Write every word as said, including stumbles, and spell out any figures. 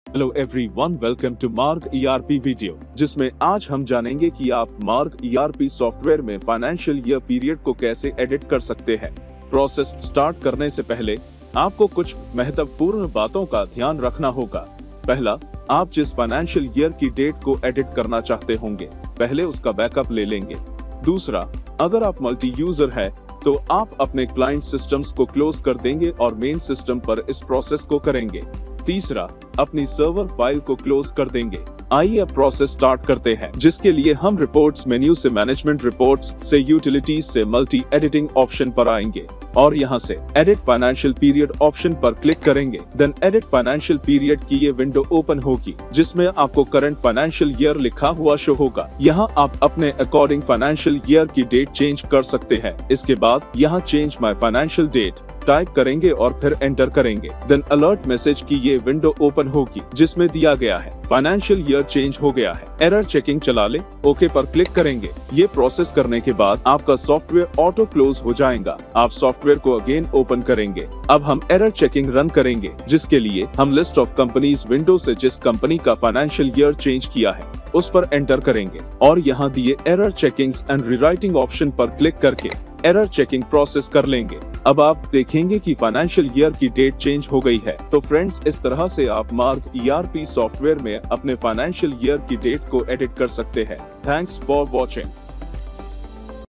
Hello everyone, welcome to mark ERP video, जिसमें आज हम जानेंगे कि आप मार्क ईआरपी सॉफ्टवेयर में फाइनेंशियल ईयर पीरियड को कैसे एडिट कर सकते हैं। प्रोसेस स्टार्ट करने से पहले आपको कुछ महत्वपूर्ण बातों का ध्यान रखना होगा। पहला, आप जिस फाइनेंशियल ईयर की डेट को एडिट करना चाहते होंगे, पहले उसका बैकअप ले लेंगे। दूसरा, अगर आप मल्टी यूजर है तो आप अपने क्लाइंट सिस्टम्स को क्लोज कर देंगे और मेन सिस्टम पर इस प्रोसेस को करेंगे। तीसरा, अपनी सर्वर फाइल को क्लोज कर देंगे। आइए अब प्रोसेस स्टार्ट करते हैं, जिसके लिए हम रिपोर्ट्स मेन्यू से मैनेजमेंट रिपोर्ट्स से यूटिलिटीज से मल्टी एडिटिंग ऑप्शन पर आएंगे और यहां से एडिट फाइनेंशियल पीरियड ऑप्शन पर क्लिक करेंगे। देन एडिट फाइनेंशियल पीरियड की ये विंडो ओपन होगी, जिसमें आपको करंट फाइनेंशियल ईयर लिखा हुआ शो होगा। यहाँ आप अपने अकॉर्डिंग फाइनेंशियल ईयर की डेट चेंज कर सकते हैं। इसके बाद यहाँ change my financial date type करेंगे और फिर एंटर करेंगे। देन अलर्ट मैसेज की ये विंडो ओपन होगी, जिसमें दिया गया है फाइनेंशियल ईयर चेंज हो गया है। एरर चेकिंग चला ले, ओके पर क्लिक करेंगे। ये प्रोसेस करने के बाद आपका सॉफ्टवेयर ऑटो क्लोज हो जाएगा। आप सॉफ्टवेयर को अगेन ओपन करेंगे। अब हम एरर चेकिंग रन करेंगे, जिसके लिए हम लिस्ट ऑफ कंपनीज विंडो से जिस कंपनी का फाइनेंशियल ईयर चेंज किया है उस पर एंटर करेंगे और यहाँ दिए error checkings and rewriting option पर क्लिक करके एरर चेकिंग प्रोसेस कर लेंगे। अब आप देखेंगे कि फाइनेंशियल ईयर की डेट चेंज हो गई है। तो फ्रेंड्स, इस तरह से आप मार्क ईआरपी सॉफ्टवेयर में अपने फाइनेंशियल ईयर की डेट को एडिट कर सकते हैं। Thanks for watching.